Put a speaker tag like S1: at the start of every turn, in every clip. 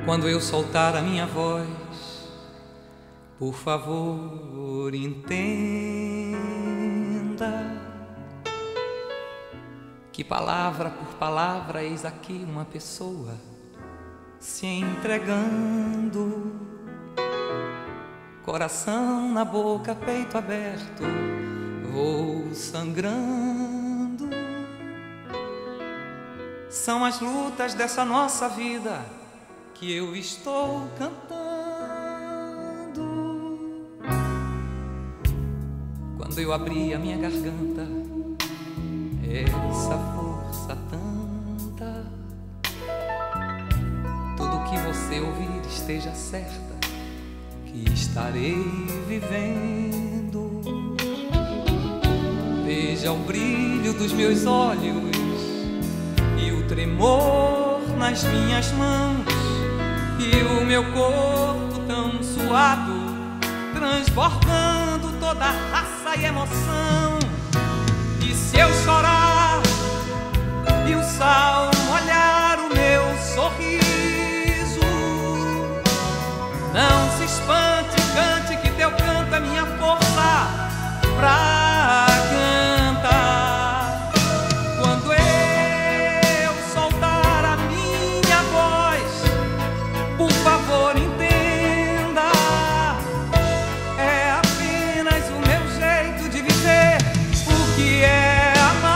S1: Quando eu soltar a minha voz, por favor, entenda que palavra por palavra eis aqui uma pessoa se entregando, coração na boca, peito aberto, vou sangrando. São as lutas dessa nossa vida que eu estou cantando. Quando eu abri a minha garganta, essa força tanta, tudo que você ouvir esteja certa que estarei vivendo. Veja o brilho dos meus olhos e o tremor nas minhas mãos, e o meu corpo tão suado, transbordando toda raça e emoção. E se eu chorar e o sal molhar o meu sorriso, não se espante, cante, que teu canto é minha força pra cantar. Quando eu soltar a minha voz, por favor entenda, é apenas o meu jeito de viver o que é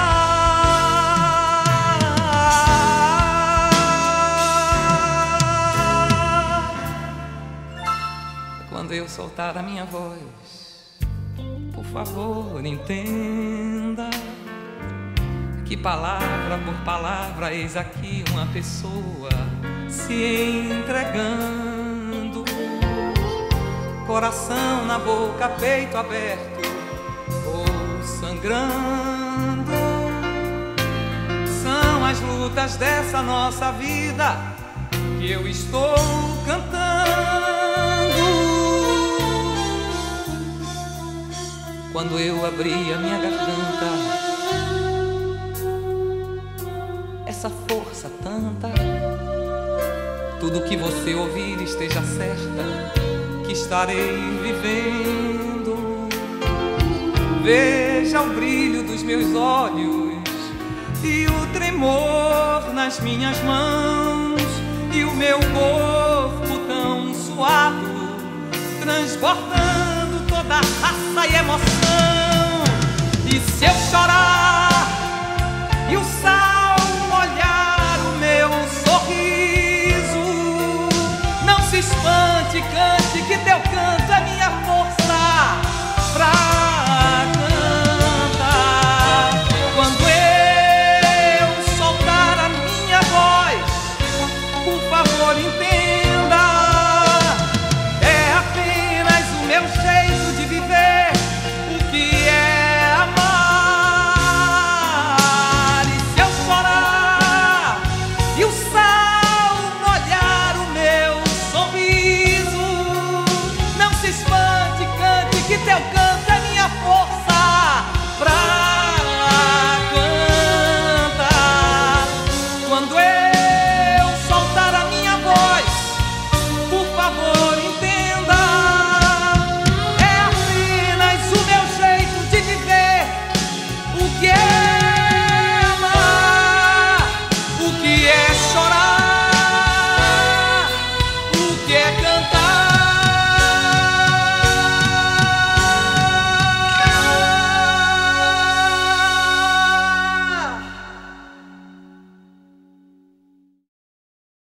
S1: amar. Quando eu soltar a minha voz, por favor entenda que palavra por palavra eis aqui uma pessoa se entregando, coração na boca, peito aberto, ou sangrando. São as lutas dessa nossa vida que eu estou cantando. Quando eu abri a minha garganta, essa força tanta, tudo que você ouvir esteja certa que estarei vivendo. Veja o brilho dos meus olhos e o tremor nas minhas mãos, e o meu corpo tão suado, transbordando toda raça e emoção. E se eu chorar e o sal molhar o meu sorriso, não se espante, cante,